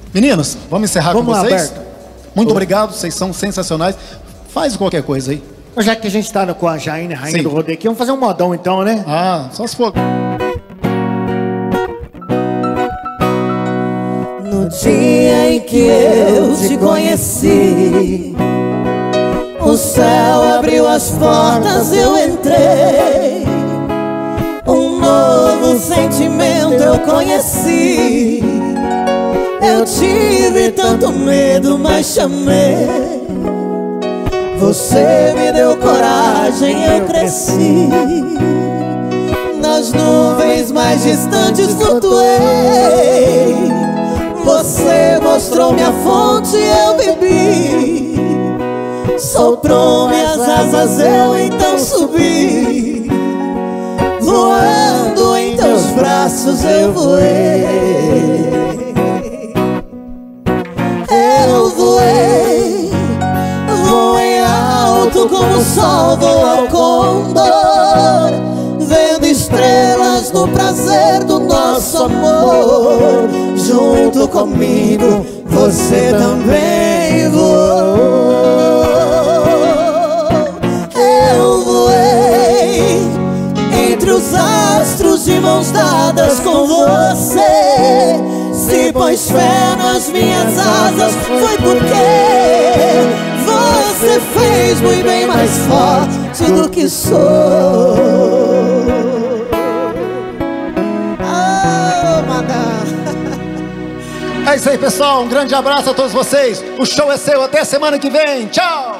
Meninos, vamos encerrar Vamos com lá, vocês? Alberto. Muito obrigado, vocês são sensacionais. Faz qualquer coisa aí. Já que a gente tá com a Jaine, a rainha Sim. do rodeio aqui, vamos fazer um modão então, né? Ah, só se for. No dia em que eu te conheci, o céu abriu as portas, eu entrei. Um novo sentimento eu conheci. Eu tive tanto medo, mas chamei. Você me deu coragem, eu cresci. Nas nuvens mais distantes flutuei. Você mostrou-me a fonte, eu bebi. Soprou minhas asas, eu então subi. Voando em teus braços eu voei. Eu voei, voei alto como o sol voa ao condor, vendo estrelas no prazer do nosso amor. Junto comigo você também voou. Eu voei entre os astros de mãos dadas com você. Se pôs fé nas minhas asas, foi porque você fez-me bem mais forte do que sou. Oh, madame. É isso aí, pessoal. Um grande abraço a todos vocês. O show é seu. Até semana que vem. Tchau!